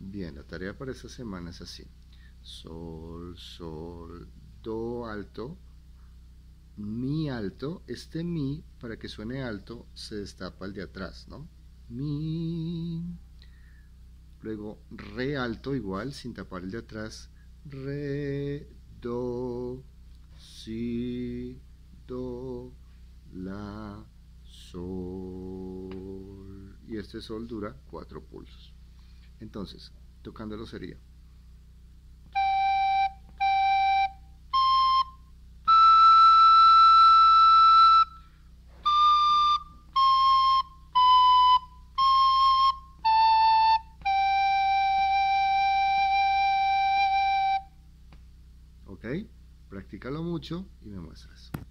Bien, la tarea para esta semana es así. Sol, sol, do alto, mi alto. Este mi, para que suene alto, se destapa el de atrás, ¿no? Mi. Luego re alto igual, sin tapar el de atrás. Re, do, si, do, la, sol. Y este sol dura 4 pulsos. Entonces, tocándolo sería. ¿Ok? Practícalo mucho y me muestras.